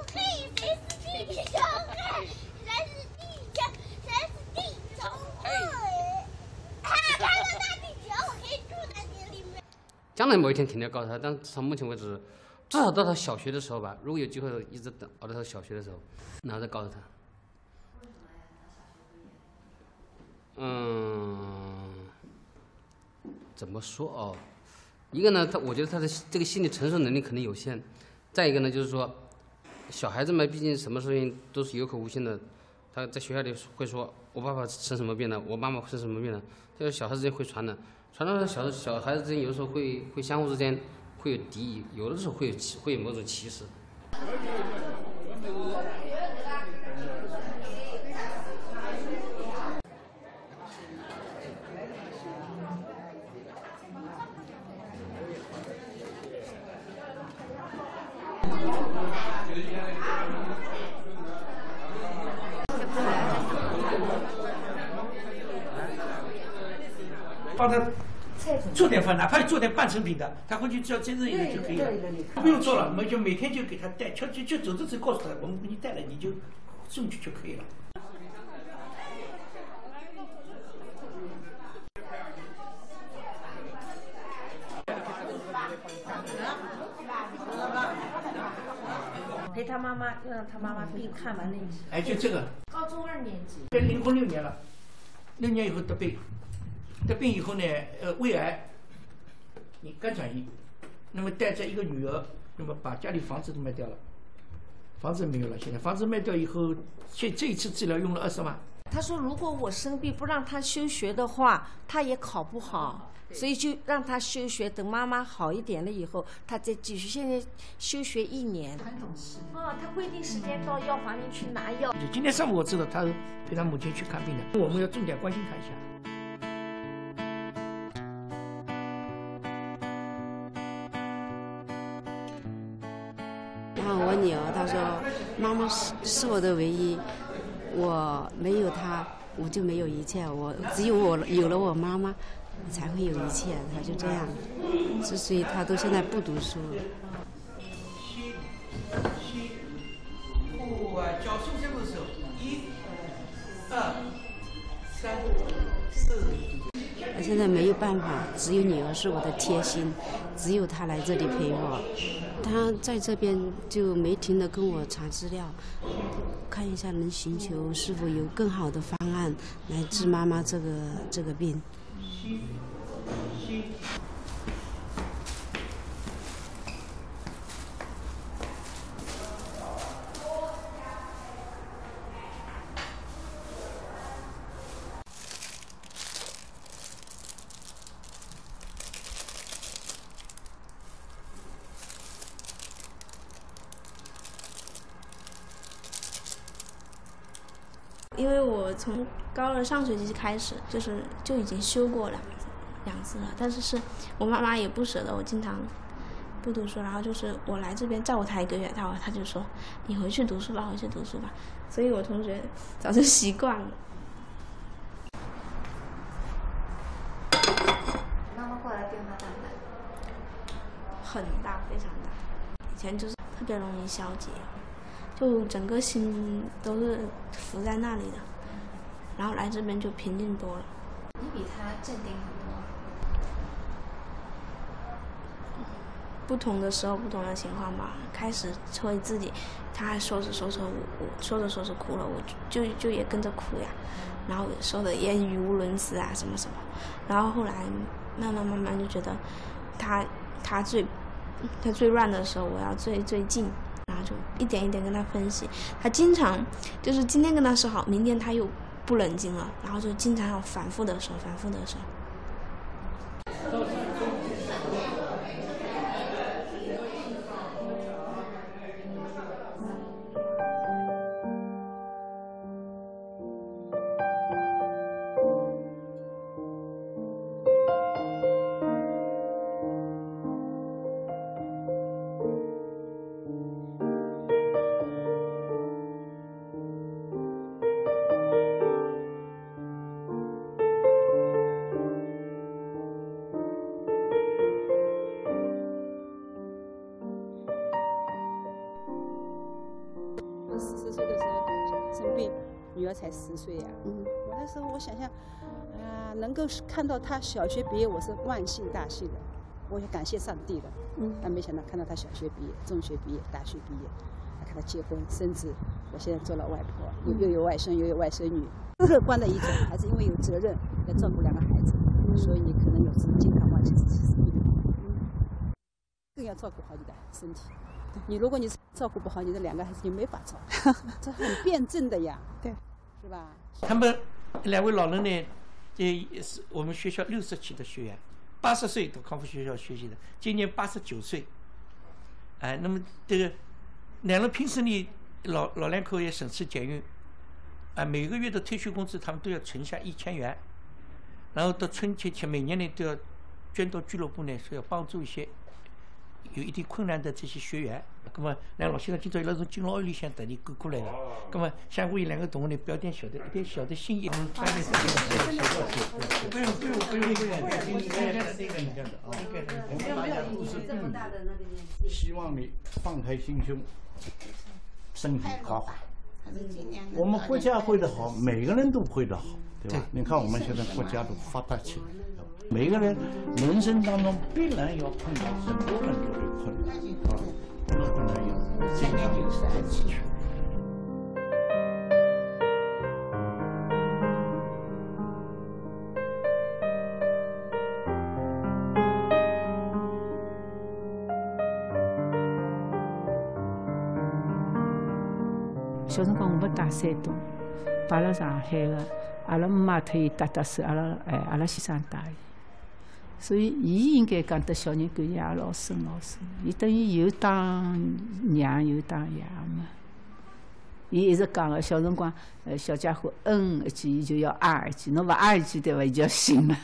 嘿，谁是地球人？谁是地球？谁是地球人？啊，看到大地球，我可以住在这里面。 将来某一天肯定要告诉他，但到目前为止，至少到他小学的时候吧，如果有机会一直等熬到他小学的时候，然后再告诉他。怎么说哦？一个呢，我觉得他的这个心理承受能力可能有限；再一个呢，就是说，小孩子嘛，毕竟什么事情都是有口无心的。他在学校里会说：“我爸爸生什么病了，我妈妈生什么病了。”这个小孩子之间会传的，传到小孩子之间，有的时候会相互之间会有敌意，有的时候会有某种歧视。 帮他做点饭，哪怕做点半成品的，他回去只要再热一热就可以了。不用做了，我们就每天就给他带，就走着走，告诉他，我们给你带了，你就送去就可以了。 陪他妈妈，让他妈妈病看完了以后。 哎，就这个。 高中2年级。 离婚6年了，6年以后得病，得病以后呢，胃癌，你肝转移，那么带着一个女儿，那么把家里房子都卖掉了，房子没有了，现在房子卖掉以后，这一次治疗用了20万。 他说，如果我生病不让他休学的话，他也考不好，所以就让他休学，等妈妈好一点了以后，他再继续。现在休学1年。很懂事。哦，他规定时间到药房里去拿药。 今天上午我知道他陪他母亲去看病的，我们要重点关心他一下。 然后我女儿她说：“妈妈是我的唯一，我没有她，我就没有一切。我只有我有了我妈妈，我才会有一切。”她就这样，所以她都现在不读书。 脚收这个时候，1、2、3、4。 我现在没有办法，只有女儿是我的贴心，只有她来这里陪我。她在这边就没停的跟我查资料，看一下能寻求是否有更好的方案来治妈妈这个病。 因为我从高2上学期开始，就已经休过两次了，但是我妈妈也不舍得我经常不读书，然后就是我来这边照顾她1个月，她就说你回去读书吧，回去读书吧，所以我同学早就习惯了。 妈妈过来变化大不大？ 很大，非常大。以前就是特别容易消极，就整个心都是浮在那里的，然后来这边就平静多了。 你比他镇定很多。 不同的时候，不同的情况吧。开始会自己，他还说着说着，我说着说着哭了，我就也跟着哭呀，然后说的也语无伦次啊，什么什么。然后后来慢慢就觉得他最乱的时候，我要最近。然后就一点一点跟他分析，他经常就是今天跟他说好，明天他又不冷静了，然后就经常要反复的说。 40岁的时候生病，女儿才10岁呀。我那时候我想想，能够看到她小学毕业，我是万幸大幸的，我也感谢上帝的。但没想到看到她小学毕业、中学毕业、大学毕业，看她结婚生子，我现在做了外婆，又有外孙又有外孙女。乐观的一种，还是因为有责任要照顾2个孩子，所以你可能有时经常忘记自己是病了。更要照顾好你的身体。你如果你照顾不好，你的2个孩子就没法照顾，这很辩证的呀， 对， 是吧？ 他们2位老人呢，这也是我们学校60期的学员，80岁到康复学校学习的，今年89岁。那么这个2人平时呢，老2口也省吃俭用，每个月的退休工资他们都要存下1000元，然后到春节前每年呢都要捐到俱乐部呢，说要帮助一些有一定困难的这些学员。那么老先生今朝伊拉从敬老院里向特地赶过来了，那么想为2个同学呢表点小的心意。不用， 我们大家都是病人，希望你放开心胸，身体好。我们国家会得好，每个人都会得好，对吧？你看我们现在国家都发达起来了，每个人人生当中必然要碰到很多的困难啊，那当然要健康的自取。 小辰光我们大山东，摆辣上海个，阿拉妈特意搭手，阿拉先生带伊，所以伊应该讲对小人感情也老深。伊等于又当娘又当爷嘛。伊一直讲个小辰光，小家伙一句，伊就要一句，侬勿一句对伐？伊就要醒了。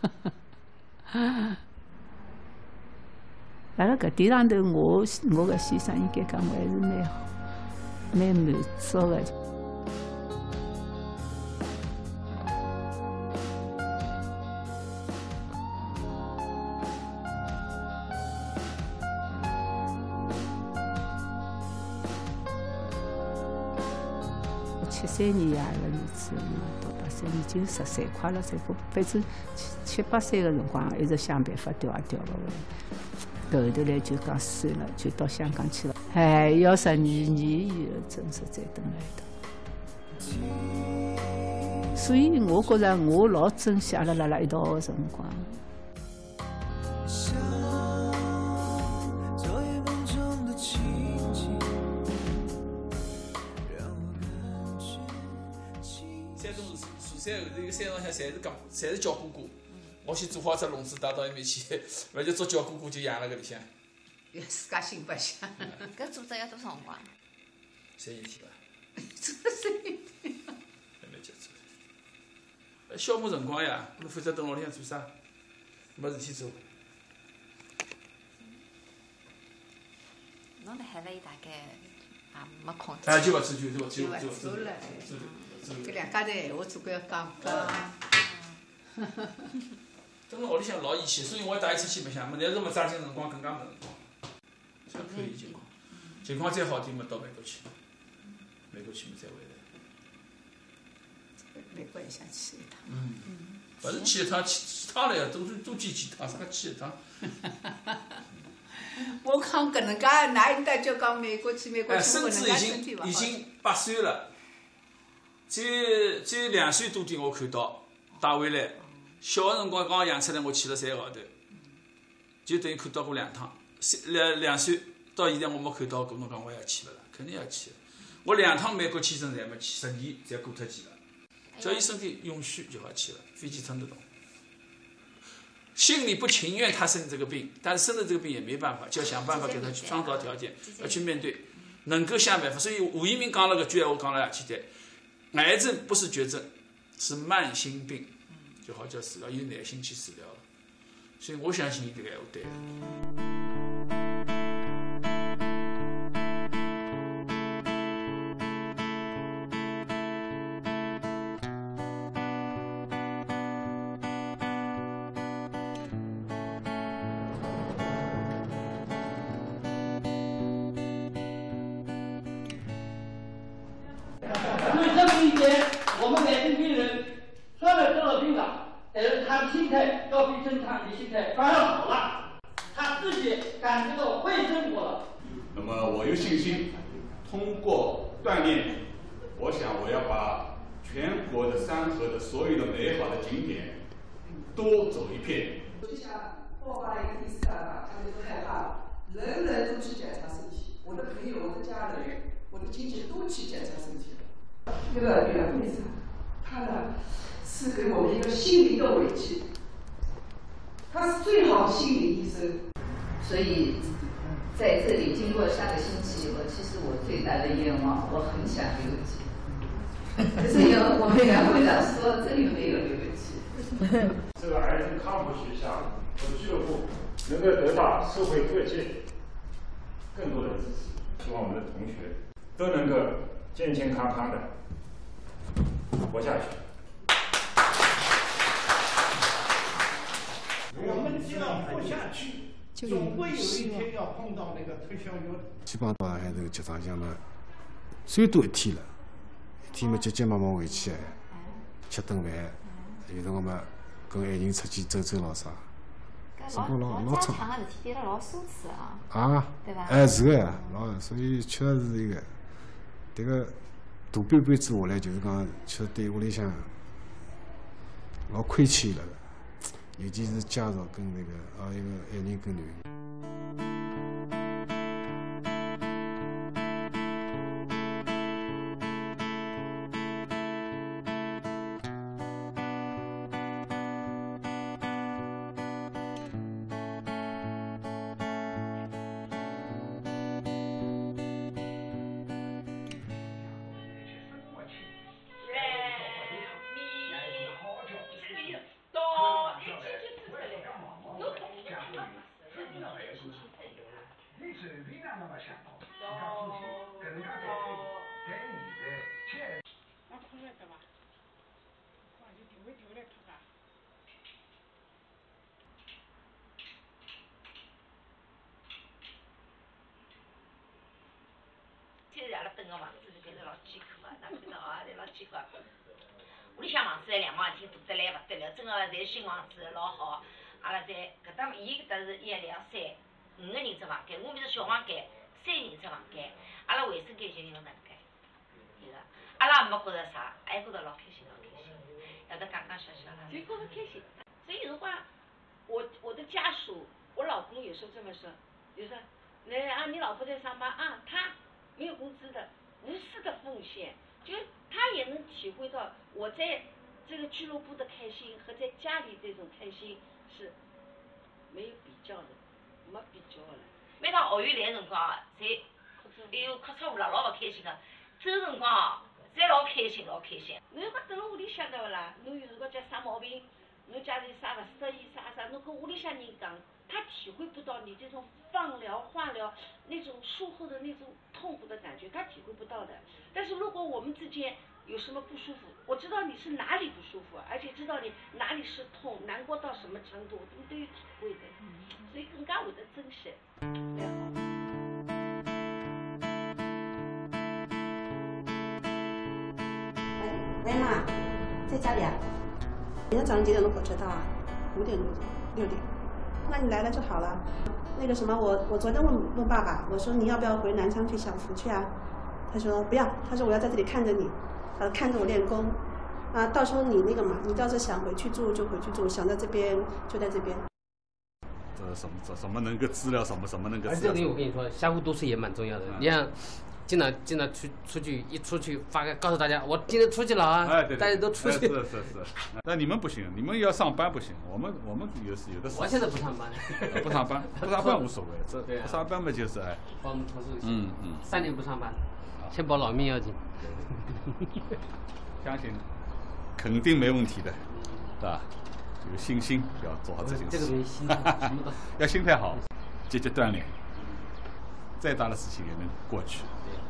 辣辣搿点上头，我个先生应该讲还是蛮好。蛮满足的。73年呀，阿拉儿子到83年就13快了，才过，反正7、8岁的辰光，一直想办法调也调不回来。后头来就讲算了，就到香港去了。要12年以后，真是再等来的。所以我觉着我老珍惜阿拉辣辣一道的辰光。 山东蜀山后头有山上向侪是叫姑姑。我先做好只笼子带到埃面去，勿就做叫姑姑就养辣搿里向。 要自家心白相。 搿做只要多少辰光 ？3年天伐？ 做3年天。 还蛮结束。消磨辰光呀，侬否则等屋里向做啥？没事体做。 侬辣海外大概也没空。 就勿做就做了。搿2家头闲话总归要讲。 等辣屋里向老义气，所以我带伊出去白相，但是没抓紧辰光，更加没辰光。要看伊情况再好点，么到美国去么再回来。 美国也想去一趟。 勿是去一趟，去趟了呀，多去几趟，啥个去一趟？ 我讲搿能介，哪应该叫讲美国去美国去？ 孙子已经8岁了，只有2岁多点我看到带回来。小个辰光刚刚养出来，我去了3个号头，就等于看到过2趟。2岁到现在我没看到过，侬讲我也去了啦，肯定要去了。我2趟美国签证侪没去，10年侪过脱期了。只要伊身体允许就好去了，飞机乘得动。心里不情愿他生这个病，但是生了这个病也没办法，就要想办法给他去创造条件，要去面对，能够想办法。所以吴一鸣讲了搿句闲话，讲了也简单，癌症不是绝症，是慢性病。就好叫治疗，有耐心去治疗了，所以我相信伊这个闲话对的。 有信心，通过锻炼，我想我要把全国的山河的所有的美好的景点多走一遍。 就像爆发了一个第4吧，他们都害怕了，人人都去检查身体，我的朋友、我的家人、我的亲戚都去检查身体了。这个袁会长，他呢是给我们一个心灵的慰藉，他是最好的心理医生。 所以在这里经过3个星期，其实我最大的愿望，我很想留级。可是我们袁会长说这里没有留级。 这个癌症康复学校和俱乐部能够得到社会各界更多的支持，希望我们的同学都能够健健康康的活下去。 我们既然活下去，总会有一天要碰到那个退休有。 基本上到上海这个集装箱嘛，最多1天了，1天嘛急急忙忙回去，吃顿饭，有辰光嘛跟爱人出去走走咯啥。生活老家常的事体变得老奢侈啊。 啊， 对吧？ 哎，是个呀，所以确实是一个，这个大半辈子下来，就是讲，确实对屋里向老亏欠了，尤其是家属跟那个一个爱人跟囡恩。 阿拉蹲个房子里头老艰苦啊，哪看到啊，侪老艰苦。屋里向房子两房一厅大得来勿得了，真个侪新房子老好。阿拉在搿搭伊搿搭是1、2、3、5个人只房间，我面是小房间，3人只房间。阿拉卫生间就用能介，有个。阿拉也没觉着啥，还觉着老开心，老开心。要得讲讲笑笑啦，就觉着开心。所以有辰光，我的家属，我老公有时候这么说，就说，你老婆在上班啊，她。没有工资的，无私的奉献，就他也能体会到我在这个俱乐部的开心和在家里这种开心是没有比较的，没比较的。每趟学员来的辰光，侪哎呦哭出来老勿开心的，走的辰光侪老开心，老开心。侬要讲蹲辣屋里向对勿啦？侬有辰光叫啥毛病，侬家里啥勿适意啥，侬跟屋里向人讲。他体会不到你这种放疗、化疗那种术后的那种痛苦的感觉，他体会不到的。但是如果我们之间有什么不舒服，我知道你是哪里不舒服，而且知道你哪里是痛、难过到什么程度，我们都有体会的，所以更加会得珍惜。 喂妈，在家里啊？明天早上几点的火车到啊？5点多，6点。那你来了就好了。那个什么，我昨天问爸爸，我说你要不要回南昌去享福去啊？他说不要，他说我要在这里看着你，看着我练功。啊，到时候你那个嘛，你到时候想回去住就回去住，想在这边就在这边。 什么能够治疗什么能够治疗。 这个东西我跟你说，相互督促也蛮重要的。你像经常出去发个告诉大家，我今天出去了啊！ 哎，对， 大家都出去。 是。那你们不行，你们要上班不行，我们有的。 我现在不上班。 不上班无所谓，这不上班嘛就是哎。 帮我们同事3年不上班，先保老命要紧。 相信肯定没问题的，是吧？有信心要做好这件事。 这个东西心态什么都要心态好，积极锻炼，再大的事情也能过去。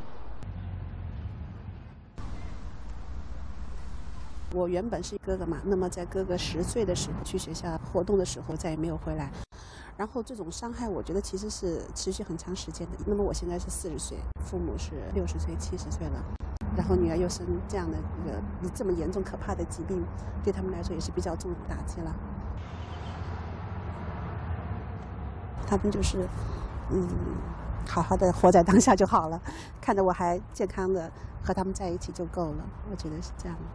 我原本是哥哥嘛，那么在哥哥10岁的时候去学校活动的时候再也没有回来，然后这种伤害我觉得其实是持续很长时间的。那么我现在是40岁，父母是60岁、70岁了，然后女儿又生这样的这么严重可怕的疾病，对他们来说也是比较重的打击了。他们就是好好的活在当下就好了，看着我还健康的和他们在一起就够了，我觉得是这样的。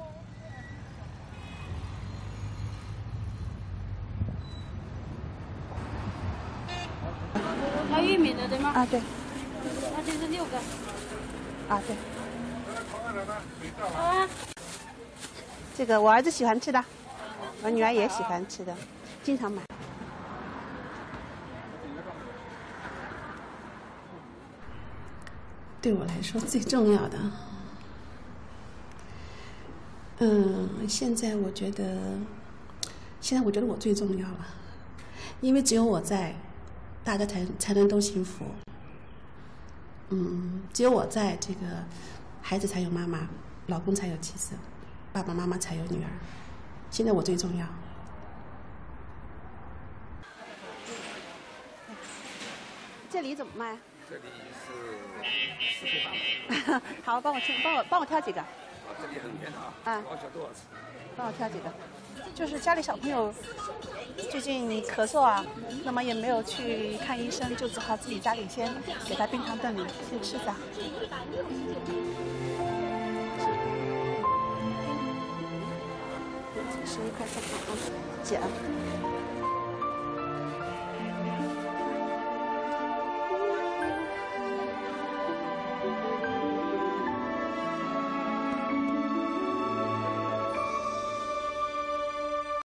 还有玉米的对吗？ 啊，对。 那就是6个。 啊，对。 啊。 这个我儿子喜欢吃的，我女儿也喜欢吃的，经常买。 对我来说最重要的，现在我觉得我最重要了，因为只有我在，大家才能都幸福。只有我在，这个孩子才有妈妈，老公才有妻子，爸爸妈妈才有女儿。现在我最重要。 这里怎么卖？ 这里是4块8毛。 好，帮我挑几个。 这里很便宜啊。 啊。 多少多少吃？ 帮我挑几个。就是家里小朋友最近咳嗽啊，那么也没有去看医生，就只好自己家里先给他冰糖炖里先吃着。11块3毛，姐。